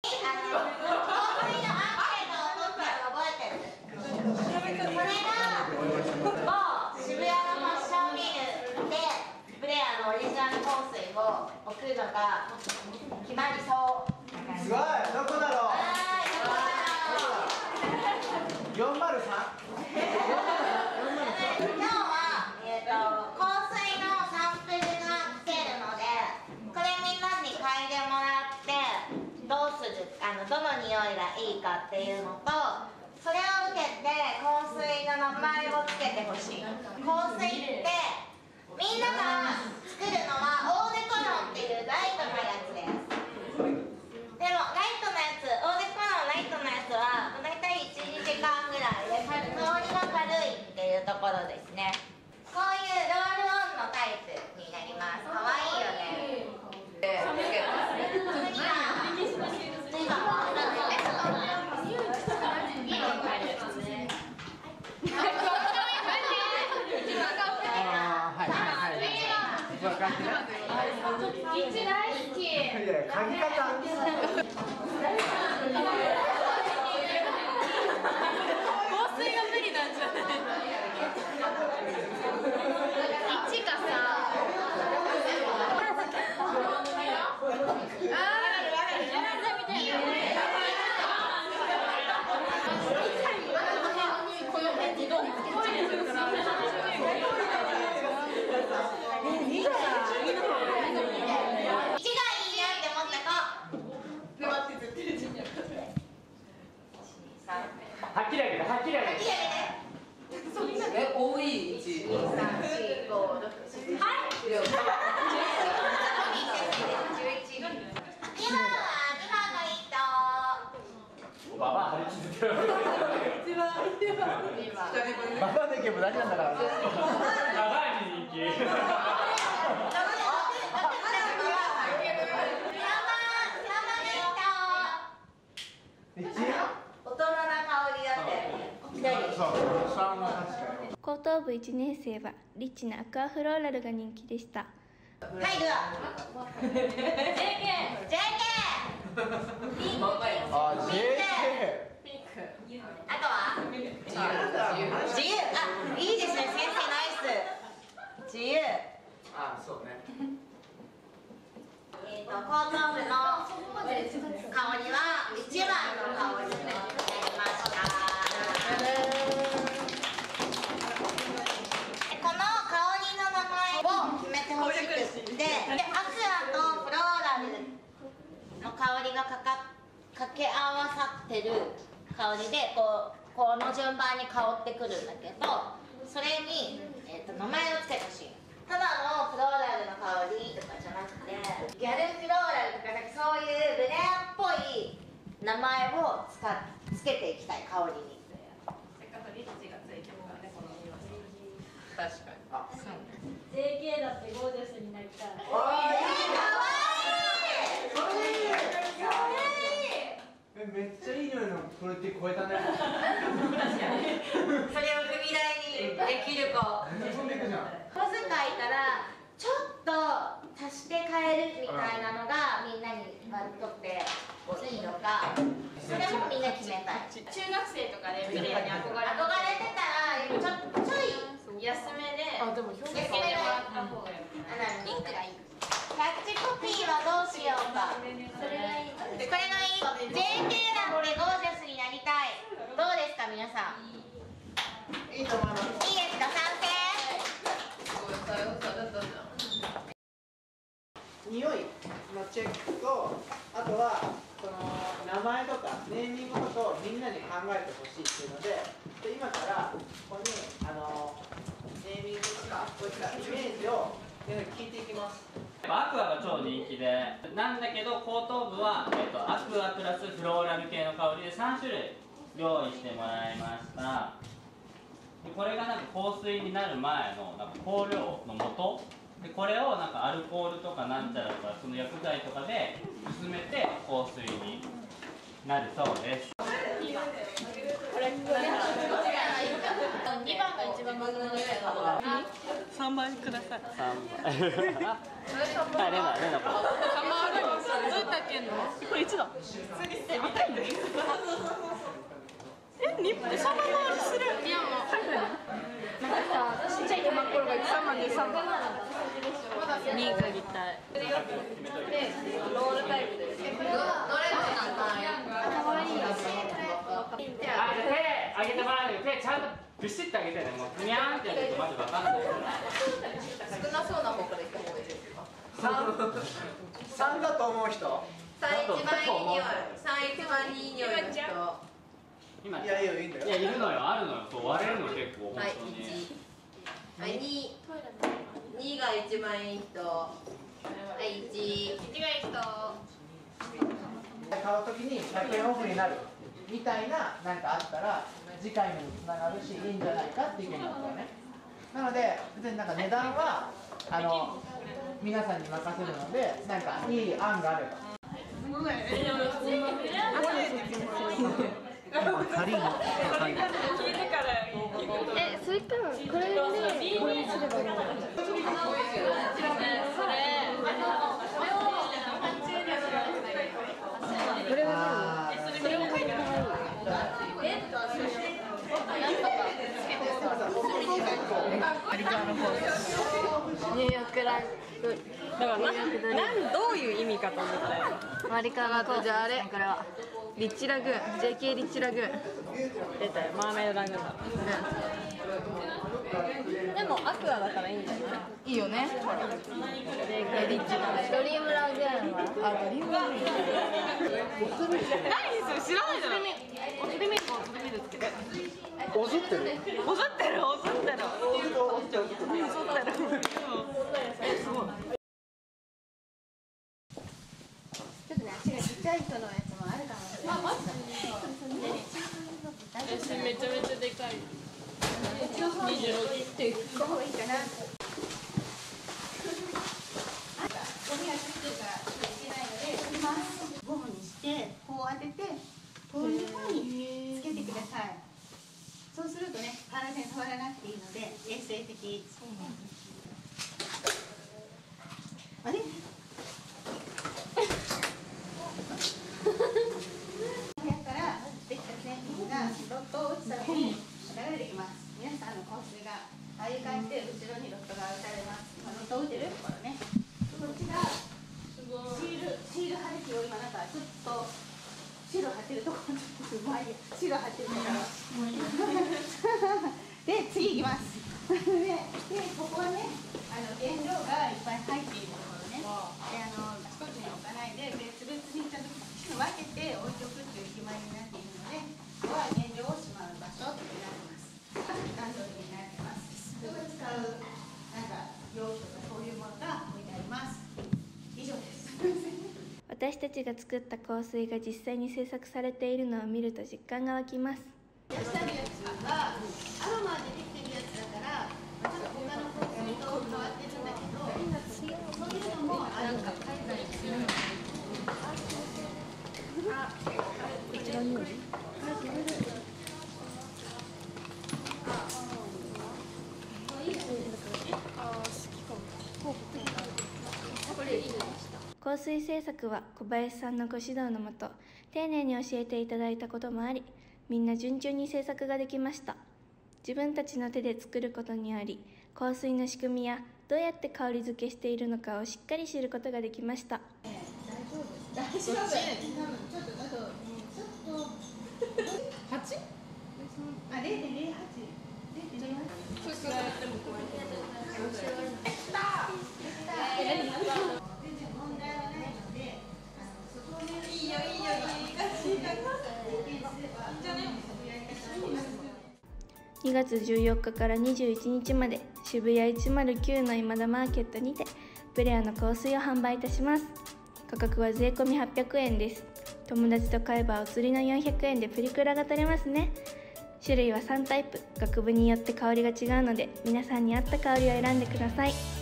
渋谷のファッションビルでブレアのオリジナル香水を送るのが決まりそう。 すごい、どこだろう。403。今日は香水のサンプルが来てるので、これみんなに嗅いでもらってどうするどの匂いがいいかっていうのと。それを受けて香水の名前をつけてほしい。香水ってみんなが作るのはオーデコロンっていうライトのやつです。でもライトのやつ、オーデコロンライトのやつはだいたい 1,2 時間ぐらいで香りが軽いっていうところですね。こういうロールオンのタイプになります。かわいいよね。 一大好き。 いや、嗅ぎ方。 香水が無理なんじゃない。一かさ。 はっきり上げて、はっきり上げて。 多い1、2、3、4、5、6、7、8、 ババア張り続ける。 ババアでいけば大事なんだから。 ババアに人気。 大人な香りだって。 高等部1年生はリッチなアクアフローラルが人気でした。 はい、では JK あ、JK。 あとは自由。あ、いいですね、先生ナイス。自由。 あ、そうね。 高等部の香りは1番の香りになりました。この香りの名前を決めてほしくって、アクアとフローラルの香りが掛け合わさってる香りでこの順番に香ってくるんだけど、それに、名前をつけてほしい。ただのフローラルの香りとかじゃなくて、ギャルフローラルとかそういうブレアっぽい名前をつけていきたい、香りに。 せっかくリッチがついてるからね、この匂い。 確かに。あ、そう。 JK だってゴージャスになりたい。 かわいい。 めっちゃいい匂いのクオリティ超えたね。 確かに。それを踏み台にできる子。 飛んでいくじゃん。 小遣いからちょっと足して買えるみたいなのがみんなにとっていいのか、それもみんな決めたい。 中学生とかでブレアに憧れてたらちょい安めであ、でも表現つけてもらった方がいい。 ピンクがいい。キャッチコピーはどうしようか。それがいい。これがいい。JK だってゴージャスになりたい。どうですか皆さん。 いいと思います。 いいですか、賛成。 匂いのチェックと、あとはこの名前とかネーミングのことをみんなに考えてほしいっていうので、今からここにネーミングとかこういったイメージを聞いていきます。 アクアが超人気でなんだけど、後頭部は、アクアプラスフローラル系の香りで3種類用意してもらいました。でこれがなんか香水になる前のなんか香料の素で、これをなんかアルコールとかなんちゃらとかその薬剤とかで薄めて香水になるそうです。 2番が一番マグロの匂いが。 3倍ください。 あ、レナ 3倍あるの。どうやったっけんの？これ1だ。赤いんだよ。3倍回りする。いやもう。なんかさ、ちっちゃい真っ黒が3番で3番。2がりたい。 ロールタイプです。 どれもなんか可愛いよ。 手上げてもらうよ。手ちゃんとビシッと上げてね。もうふにゃーんってやるとまず分かんない。 少なそうな方からいった方がいいですか。 3だと思う人。 3一番いい匂い。3一番いい匂いの人。 今いやいやいいんだよ。 いやいるのよ、あるのよ。そう割れるの結構本はい、 当に。 1。はい、2が一番いい人。はい、1。 1がいい人。 買うときに100円オフになるみたいななんかあったら次回にもつながるしいいんじゃないかっていう意見なんだよね。なので別になんか値段は皆さんに任せるのでなんかいい案があれば。足りんの？ それからこれでこれにすればいいの？これは何？それも書いてない。ニューヨークランド。 だからどういう意味かと思ったよ。 マリカーのじゃああれこれはリッチラグーン、JK リッチラグーン出たよ、マーメイドラグーンだ。でもアクアだからいいんじゃない？ いいよね。 JK リッチラグーン。 ドリームラグーンはあ、ドリームラグーン。何それ知らないじゃん。おつでみるかおつでみるつけて。 おずってる？ おずってるおずってる。おずってる。すごい。 ちょっとね、足がちっちゃい人のやつもあるかもしれない。 めちゃめちゃでかい。 26って5個いいかな。ゴミがつくからいけないので、取ります。ゴムにしてこう当ててこういう風につけてください。そうするとね、体に触らなくていいので衛生的。あれ？やったらできた製品がロットを打つために流れてきます。皆さんの香水がああいう感じで後ろにロットが打たれます。ロットを打てるところね。こっちがシール貼る気を今なんかちょっとシール貼ってるところちょっと前にシール貼ってるからで次いきますでここはね原料がいっぱい入っているところね。で近くに置かないで別々にちゃんと分けて置いておくっていう決まりになっているので、ここは原料をしまう場所ってなってます。段取りになってます。人が使うなんか容器とかそういうものが置いてあります。以上です。 私たちが作った香水が実際に制作されているのを見ると実感が湧きます。 出したるやつがアロマでできてるやつだからちょっと他の香水と変わってるんだけど、そういうのもあるか海外にするの。 一番匂い？香水制作は小林さんのご指導のもと丁寧に教えていただいたこともあり、みんな順調に制作ができました。自分たちの手で作ることにより香水の仕組みやどうやって香り付けしているのかをしっかり知ることができました。 大丈夫。ちょっと8？あ、0.08。 2月14日から21日まで渋谷109の今田マーケットにてブレアの香水を販売いたします。価格は税込み800円です。友達と買えばお釣りの400円でプリクラが取れますね。種類は3タイプ、学部によって香りが違うので皆さんに合った香りを選んでください。